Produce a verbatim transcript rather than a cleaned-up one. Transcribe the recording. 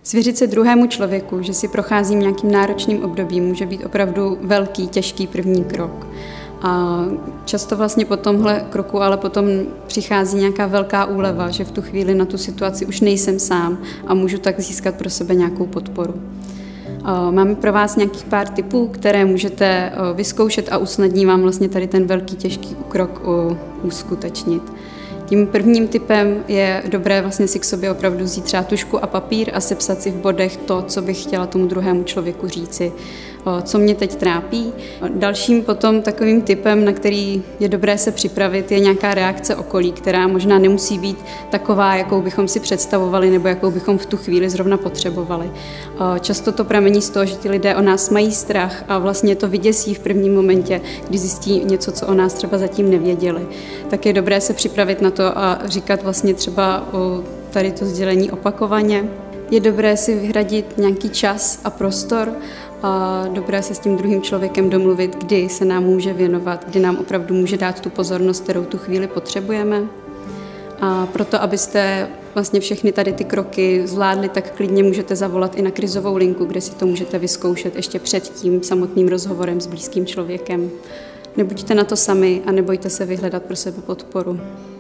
Svěřit se druhému člověku, že si procházím nějakým náročným obdobím, může být opravdu velký, těžký první krok. A často vlastně po tomhle kroku ale potom přichází nějaká velká úleva, že v tu chvíli na tu situaci už nejsem sám a můžu tak získat pro sebe nějakou podporu. Máme pro vás nějakých pár tipů, které můžete vyzkoušet a usnadní vám vlastně tady ten velký, těžký krok uskutečnit. Tím prvním tipem je dobré vlastně si k sobě opravdu vzít třeba tužku a papír a sepsat si v bodech to, co bych chtěla tomu druhému člověku říci, co mě teď trápí. Dalším potom takovým tipem, na který je dobré se připravit, je nějaká reakce okolí, která možná nemusí být taková, jakou bychom si představovali nebo jakou bychom v tu chvíli zrovna potřebovali. Často to pramení z toho, že ti lidé o nás mají strach a vlastně to vyděsí v prvním momentě, kdy zjistí něco, co o nás třeba zatím nevěděli. Tak je dobré se připravit na to a říkat vlastně třeba o tady to sdělení opakovaně. Je dobré si vyhradit nějaký čas a prostor a dobré se s tím druhým člověkem domluvit, kdy se nám může věnovat, kdy nám opravdu může dát tu pozornost, kterou tu chvíli potřebujeme. A proto, abyste vlastně všechny tady ty kroky zvládli, tak klidně můžete zavolat i na krizovou linku, kde si to můžete vyzkoušet ještě před tím samotným rozhovorem s blízkým člověkem. Nebuďte na to sami a nebojte se vyhledat pro sebe podporu.